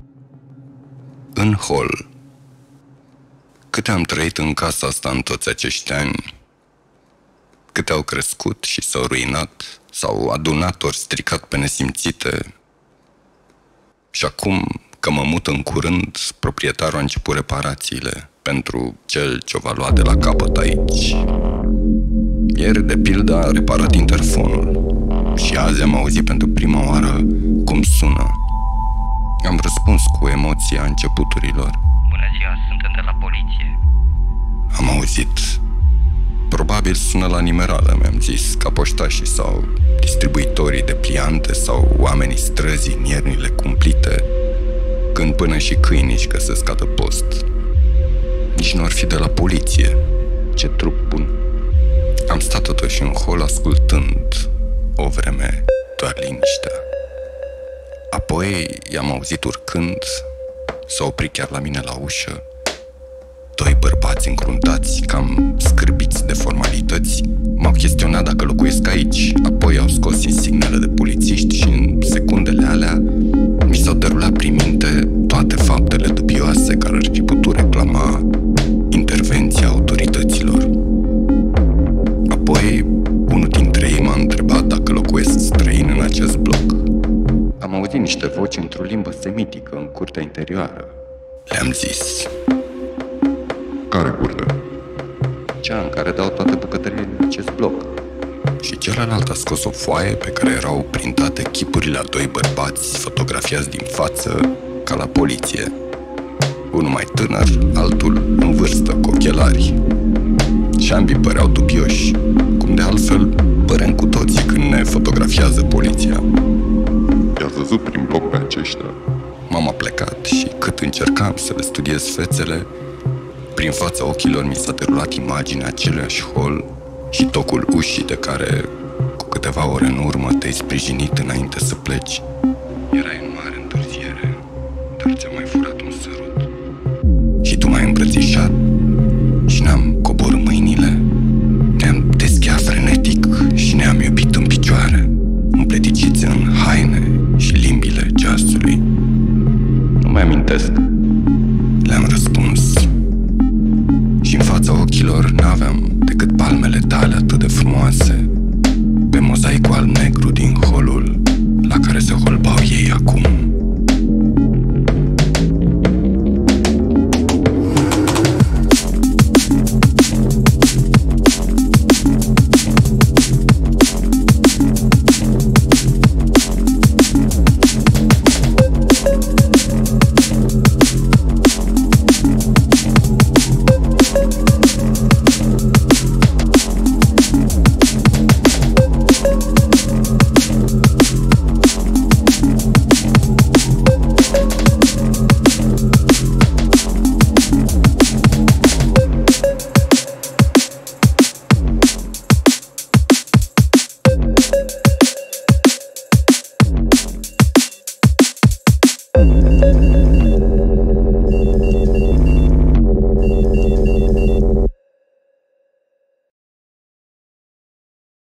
În hol. Câte am trăit în casa asta în toți acești ani, câte au crescut și s-au ruinat, s-au adunat ori stricat pe nesimțite. Și acum, că mă mut în curând, proprietarul a început reparațiile pentru cel ce o va lua de la capăt aici. Ieri, de pildă, a reparat interfonul și azi am auzit pentru prima oară cum sună. Am răspuns cu emoția începuturilor. Bună ziua, suntem de la poliție. Am auzit. Probabil sună la nimerală, mi-am zis, ca poștașii sau distribuitorii de pliante sau oamenii străzii în iernile cumplite, când până și câinii își găsesc adăpost. Nici nu ar fi de la poliție. Ce trup bun. Am stat totuși în hol ascultând o vreme doar liniștea. Apoi i-am auzit urcând, s-a oprit chiar la mine la ușă. Doi bărbați încruntați, cam scârbiți de formalități, m-au chestionat dacă locuiesc aici. Apoi au scos insignele de polițiști și în secundele alea mi s-au derulat prin minte toate faptele dubioase care ar fi putut reclama intervenția autorităților. Apoi, unul dintre ei m-a întrebat dacă locuiesc străin în acest bloc. Am auzit niște voci într-o limbă semitică în curtea interioară. Le-am zis. Care curte? Cea în care dau toate bucătările din acest bloc. Și celălalt a scos o foaie pe care erau printate chipurile a doi bărbați fotografiați din față, ca la poliție. Unul mai tânăr, altul în vârstă, cu ochelari. Și ambii păreau dubioși, cum de altfel părem cu toții când ne fotografiază poliția. I-ați văzut prin bloc pe aceștia? M-am aplecat și cât încercam să le studiez fețele, prin fața ochilor mi s-a derulat imaginea aceluiași hol și tocul ușii de care, cu câteva ore în urmă, te-ai sprijinit înainte să pleci. Erai în mare întârziere, dar ți-a mai furat un sărut. Și tu m-ai îmbrățișat și ne-am coborât mâinile, ne-am deschea frenetic și ne-am iubit în picioare, împleticiți în haine și limbile ceasului. Nu mai amintesc. Le-am răspuns. Și în fața ochilor n-aveam decât palmele tale atât de frumoase pe mozaicul alb-negru din holul la care se holbau ei acum.